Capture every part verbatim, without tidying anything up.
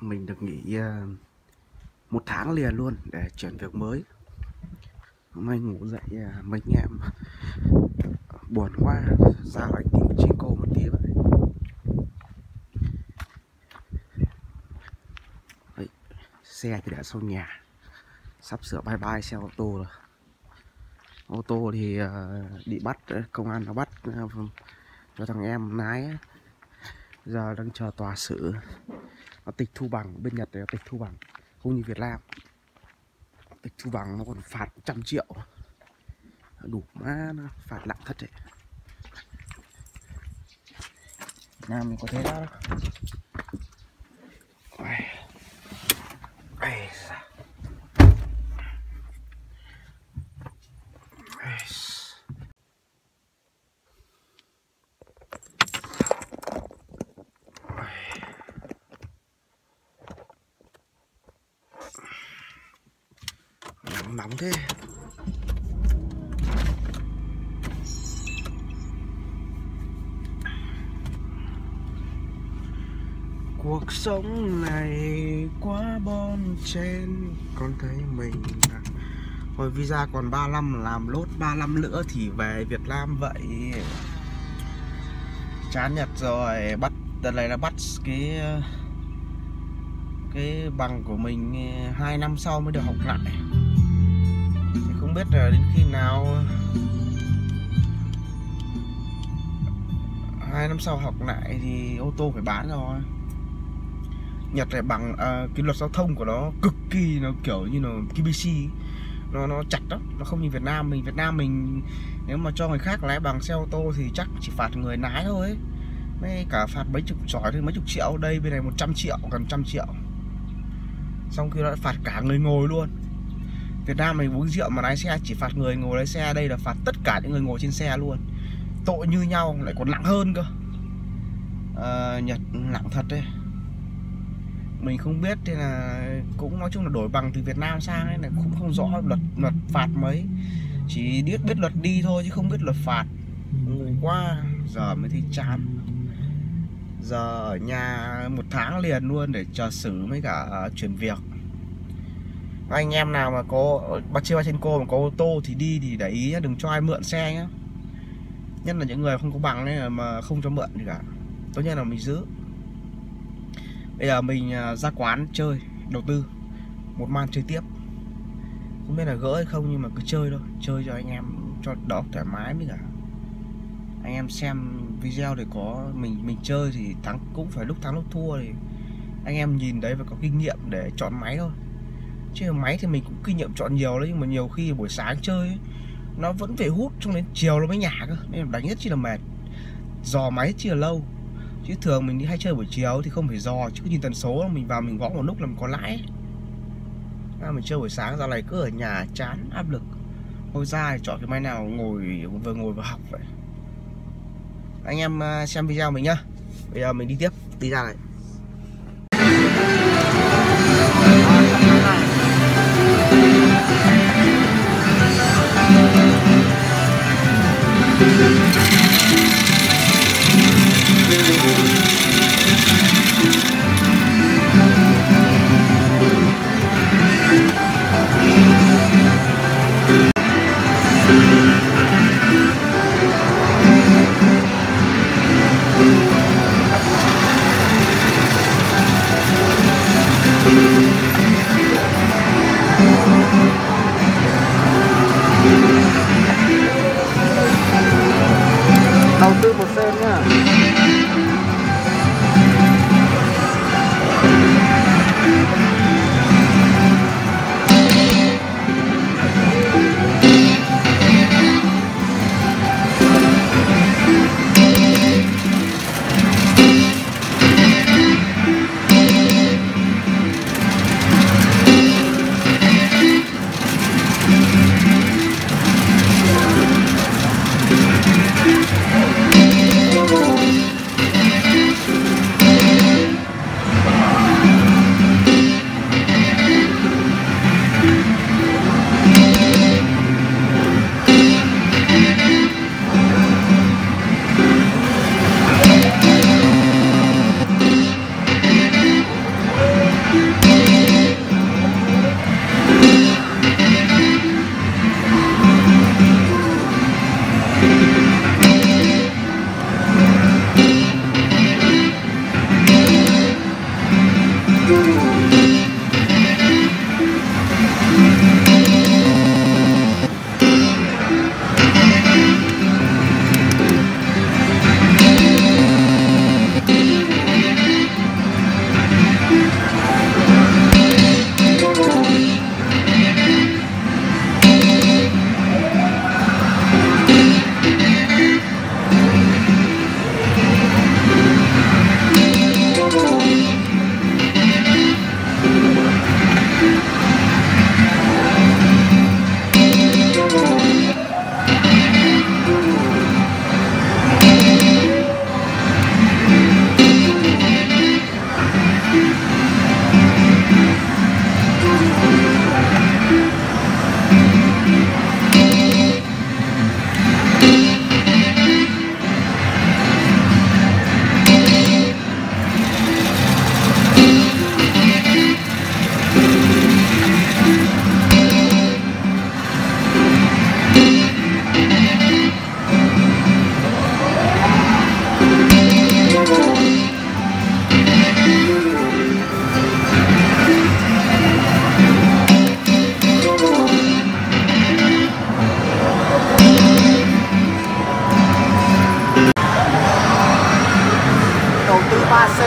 mình được nghỉ uh, một tháng liền luôn để chuyển việc mới. Hôm nay ngủ dậy uh, mấy anh em buồn quá, ra lại tìm chiếc cô một tí vậy. Đấy, xe thì đã sau nhà, sắp sửa bye bye xe ô tô rồi. Ô tô thì uh, bị bắt, công an nó bắt uh, cho thằng em lái ấy. Giờ đang chờ tòa xử, nó tịch thu bằng. Bên Nhật thì nó tịch thu bằng, không như Việt Nam. Tịch thu bằng nó còn phạt trăm triệu, đủ má, nó phạt nặng thật đấy. Việt Nam mình có thế đó. Nóng, nóng thế. Cuộc sống này quá bon chen, con thấy mình hồi visa còn ba năm, làm lốt ba năm nữa thì về Việt Nam vậy. Chán Nhật rồi, bắt đợt này là bắt cái cái bằng của mình hai năm sau mới được học lại. Thì không biết là đến khi nào hai năm sau học lại thì ô tô phải bán rồi. Nhật này bằng uh, cái luật giao thông của nó cực kỳ, nó kiểu như là K B C, nó nó chặt lắm, nó không như Việt Nam mình. Việt Nam mình nếu mà cho người khác lái bằng xe ô tô thì chắc chỉ phạt người lái thôi ấy. Mấy cả phạt mấy chục giỏi thì mấy chục triệu, đây bên này một trăm triệu, gần trăm triệu. Xong khi nó phạt cả người ngồi luôn. Việt Nam mình uống rượu mà lái xe chỉ phạt người ngồi lái xe, đây là phạt tất cả những người ngồi trên xe luôn. Tội như nhau, lại còn nặng hơn cơ. à, Nhật nặng thật đấy. Mình không biết thì là cũng nói chung là đổi bằng từ Việt Nam sang ấy, là cũng không rõ luật luật phạt mấy, chỉ biết biết luật đi thôi chứ không biết luật phạt. Ngu quá, giờ mới thấy chán. Giờ ở nhà một tháng liền luôn để chờ xử với cả uh, chuyển việc. Anh em nào mà có bắt trên trên cô mà có ô tô thì đi thì để ý nhá, đừng cho ai mượn xe nhá. Nhất là những người không có bằng này mà không cho mượn gì cả. Tốt nhất là mình giữ. Bây giờ mình ra quán chơi, đầu tư một màn chơi tiếp. Không biết là gỡ hay không nhưng mà cứ chơi thôi, chơi cho anh em cho đó thoải mái mới cả. Anh em xem video để có mình mình chơi thì thắng cũng phải lúc thắng lúc thua thì anh em nhìn đấy và có kinh nghiệm để chọn máy thôi. Chứ máy thì mình cũng kinh nghiệm chọn nhiều đấy, nhưng mà nhiều khi buổi sáng chơi ấy, nó vẫn phải hút trong đến chiều nó mới nhả cơ, nên là đánh rất chi là mệt, dò máy rất chi là lâu. Chứ thường mình đi hay chơi buổi chiều thì không phải dò, chứ nhìn tần số mình vào mình gõ một lúc là mình có lãi. À, mình chơi buổi sáng giờ này cứ ở nhà chán áp lực, thôi ra thì chọn cái máy nào ngồi vừa ngồi vừa học vậy. Anh em xem video mình nhá. Bây giờ mình đi tiếp, đi ra này. Đầu tư một sen nhá.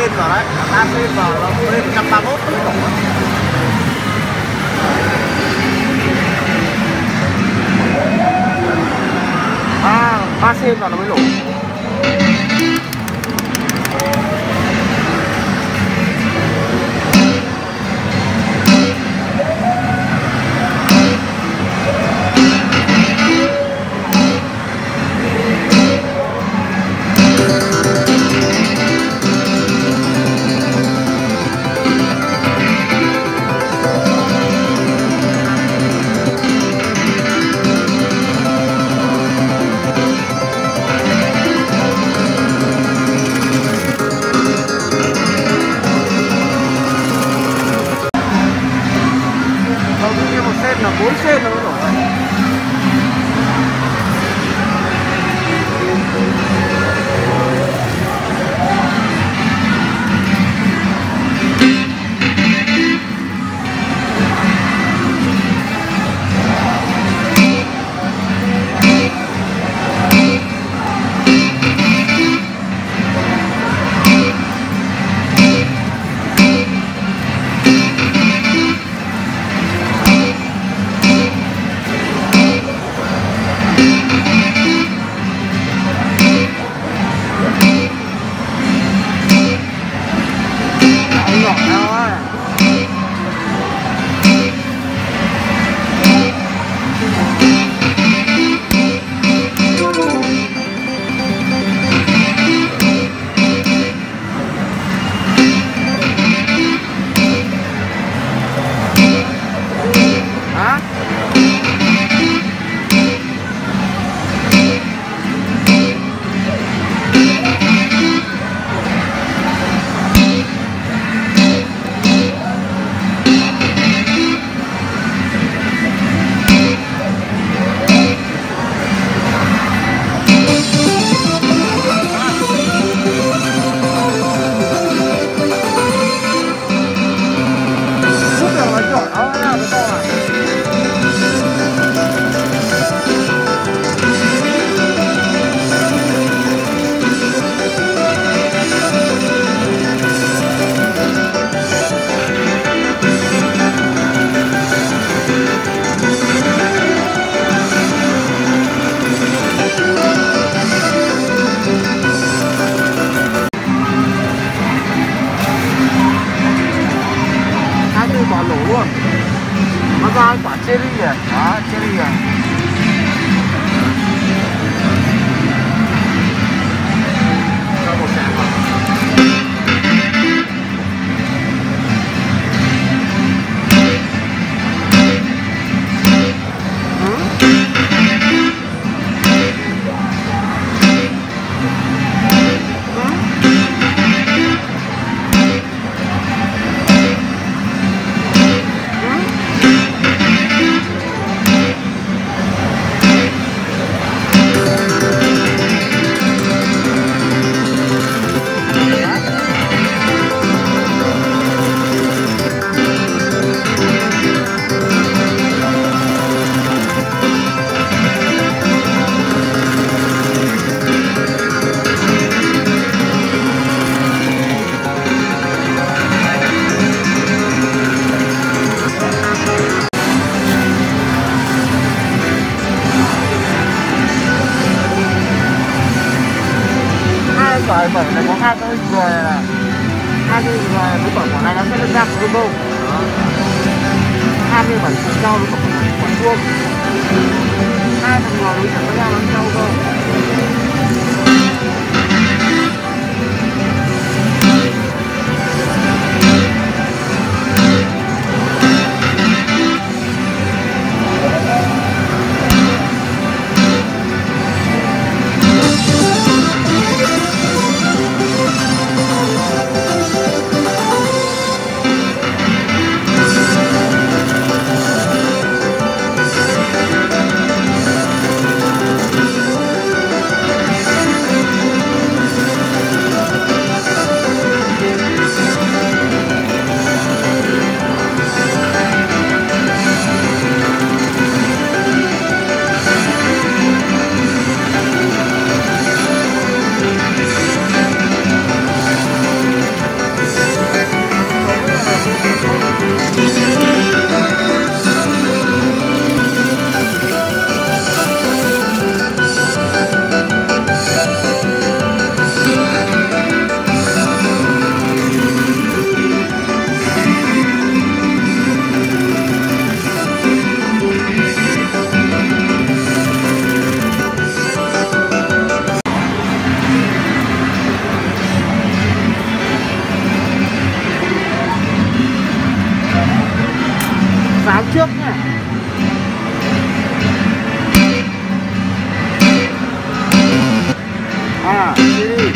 sen vào đấy, ba sen vào là lên một trăm ba mươi mốt mới đổ. À, ba sen vào nó mới đổ. bốn sen nó đổ này. Bỏ lỗ luôn. Nó ra quả cherry à? Đó, cherry à? Cho một sàng vào. Bởi bởi này có hai cái hình người này, hai cái hình người với bởi quả này nó sẽ lên ra của logo hai mươi bảy phần nhau với quả vuông, hai phần người đối với nhau lẫn nhau cơ. À, đi đi.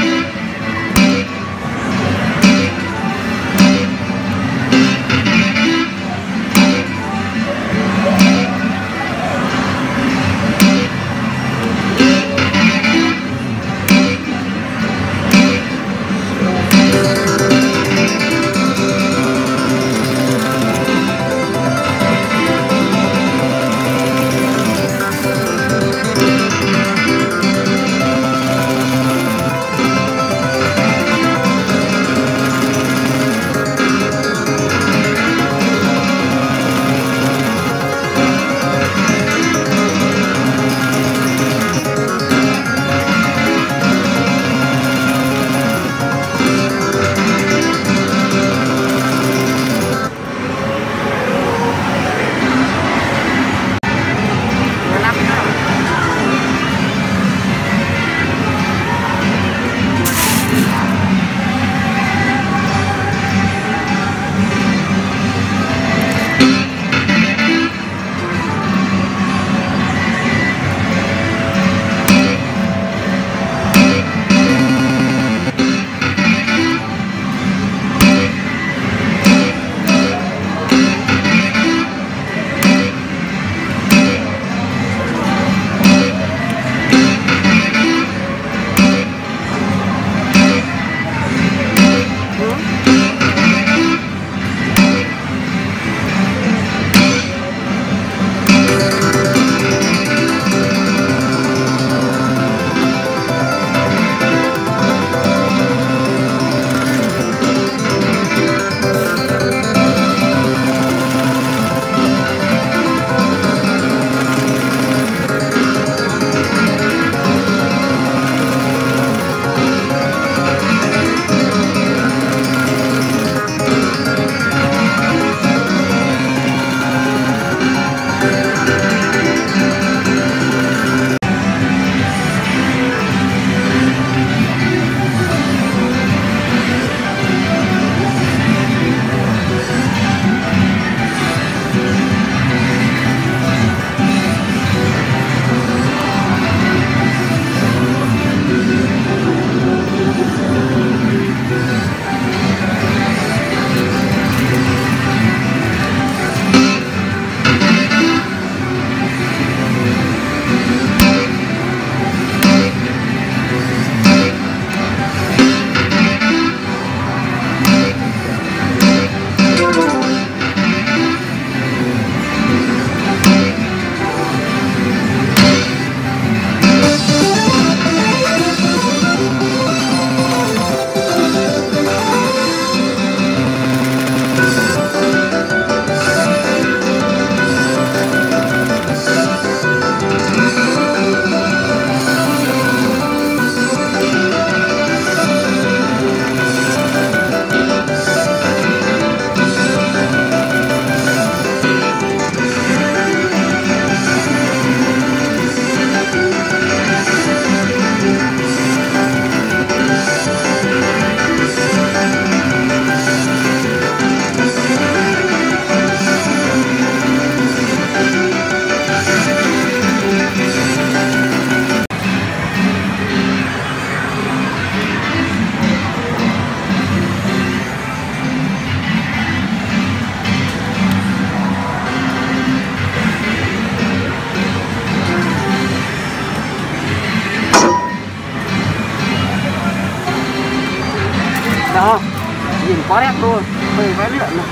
Đó, nhìn quá đẹp luôn, về vẽ luyện này.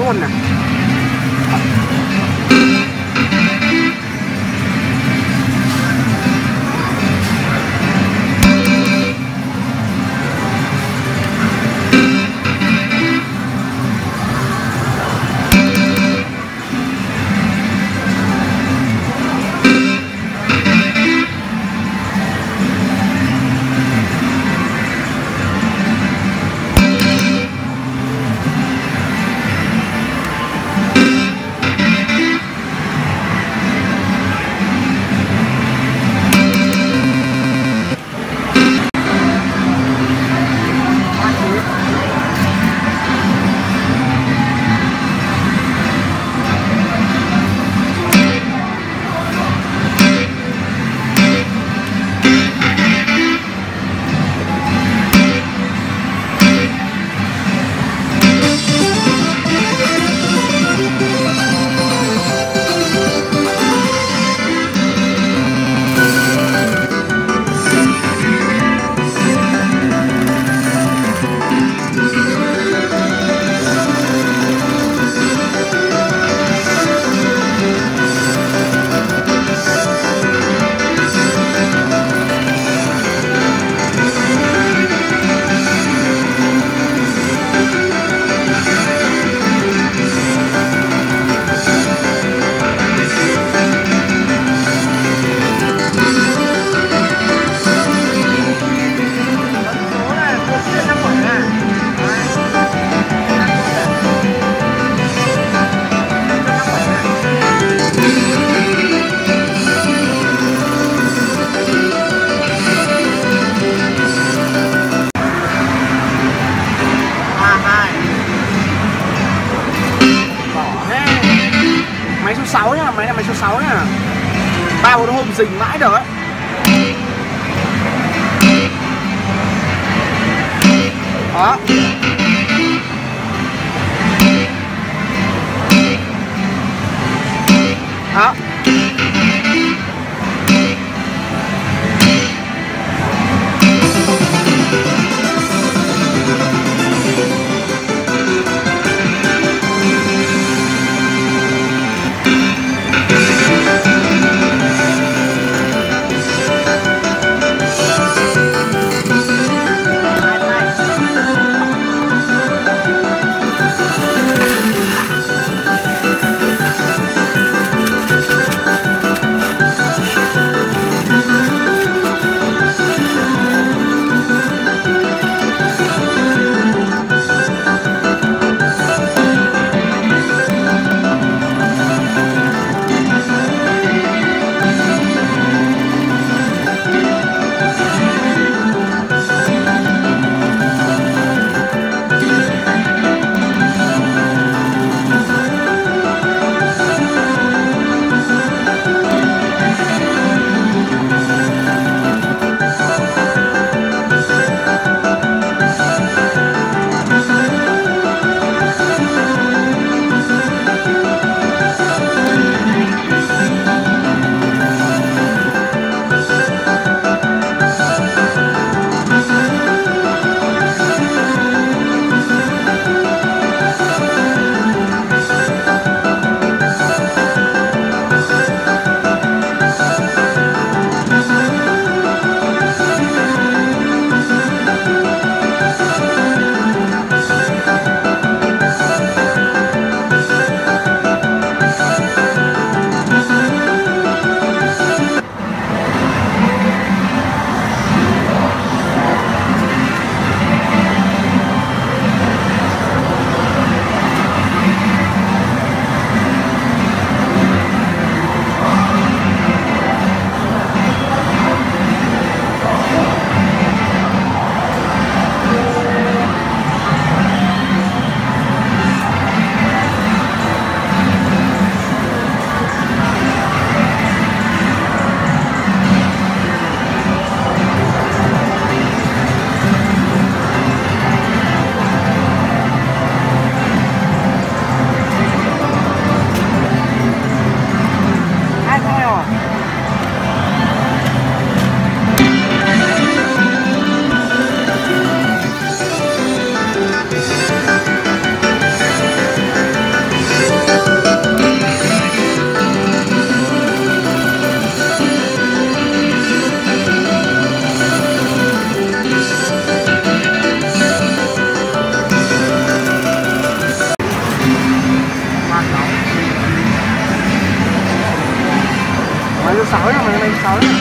môn này. Máy số sáu nhá, máy là máy số sáu nhá. Ba bốn hôm dình mãi được ấy. Đó. Đó. sáu nha, máy máy số sáu nha.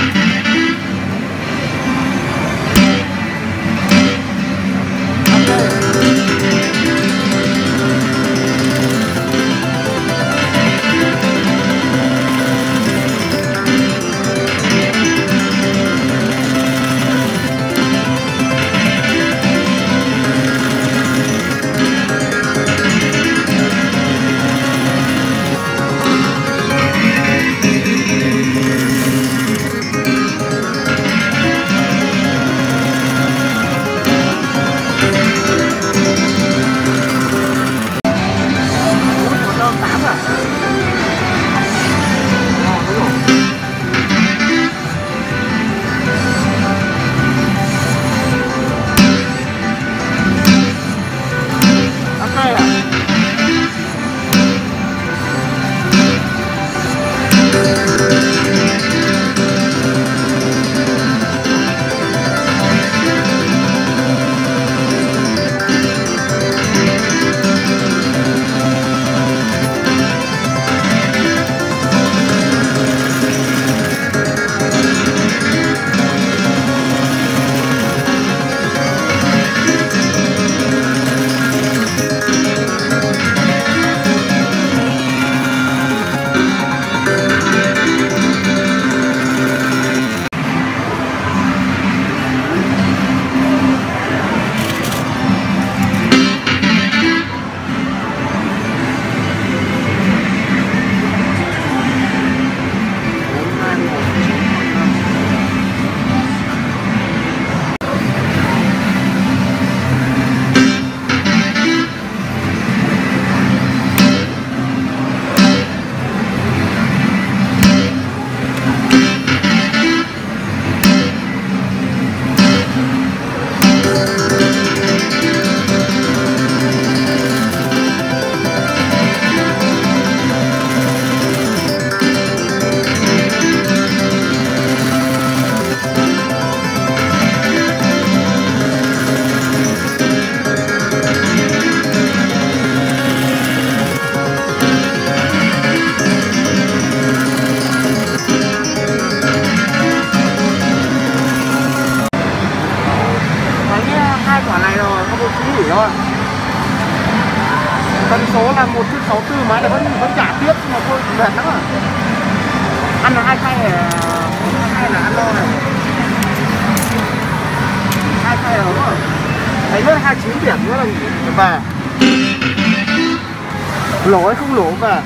Tần số là một phẩy sáu tư, máy này vẫn vẫn trả tiếp nhưng mà thôi mệt lắm à. Ăn là hai khay là hai là ăn no này. Hai khay là đúng rồi. Đấy nữa hai mươi chín điểm nữa là về. Lỗ hay không lỗ về.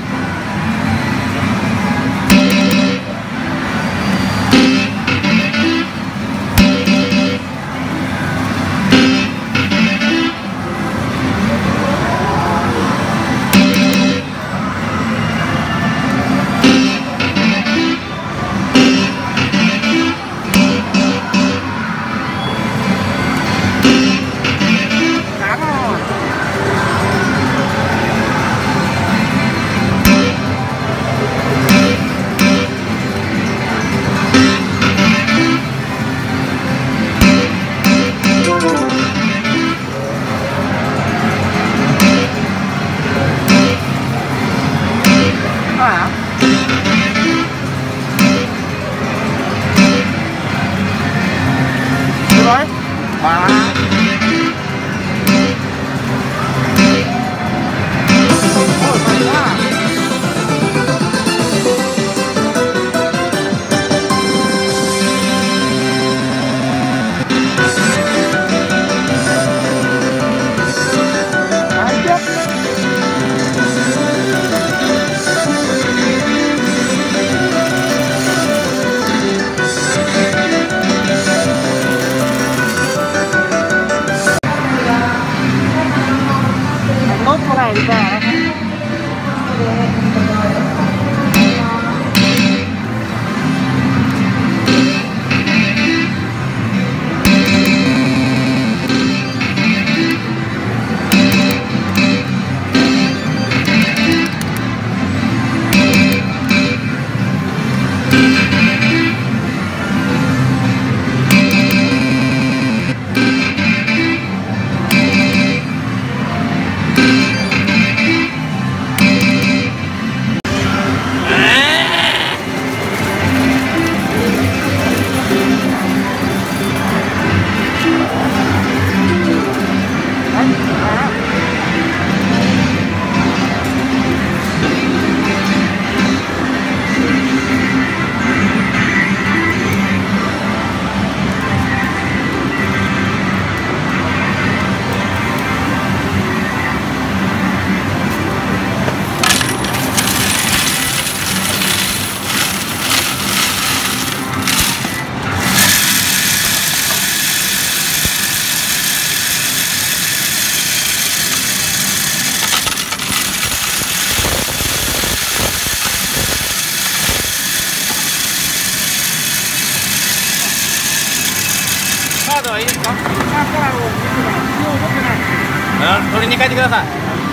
いいですか？ あ、これをもう持ってない。 あ、取りに帰ってください。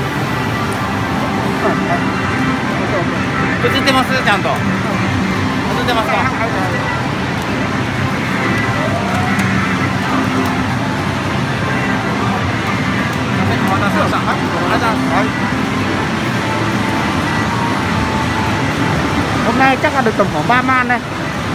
映ってますちゃんと。映ってますか？お待たせしました。ありがとうございます。 Hôm nay chắc là được tầm khoảng ba man đây.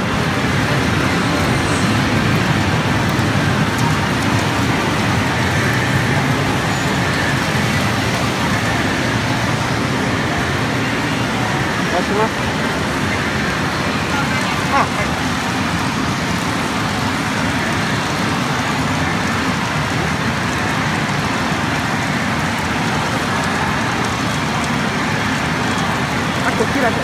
À. Anh cũng kia là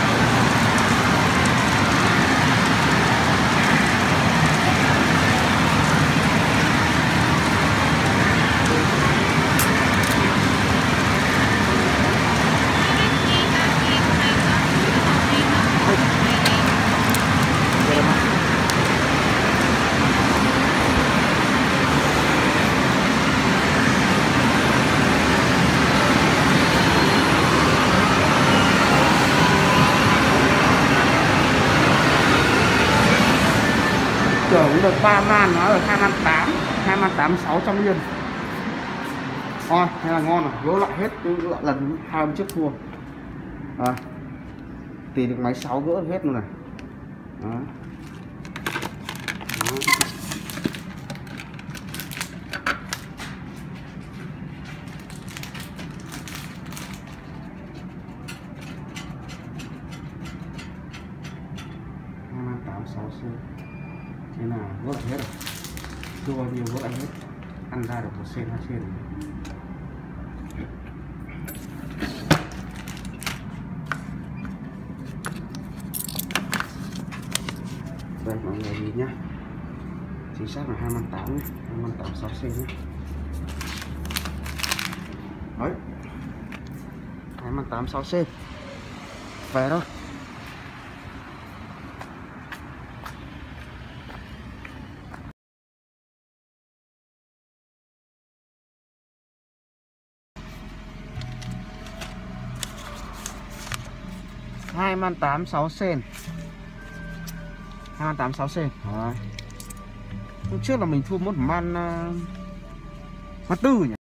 cũng được ba man, nó ở hai man tám, hai man tám sáu trăm yên. Thôi, thế là ngon rồi, gỡ lại hết lại lần hai mươi chiếc thua. Rồi. Tì được máy sáu gỡ hết luôn này. Đó. Đó. hai man tám sáu xê. Thế nào gỡ lại hết rồi, chưa bao nhiêu gỡ lại hết, ăn ra được một sen hai sen. Đây mọi người nhìn nhá, chính xác là hai man tám nhé, hai man tám sáu sen nhé. Đấy, hai man tám sáu sen về thôi. Hai man tám sáu sen, hai man tám sáu sen. Đấy. Hôm trước là mình thua một man uh, man tư nhỉ.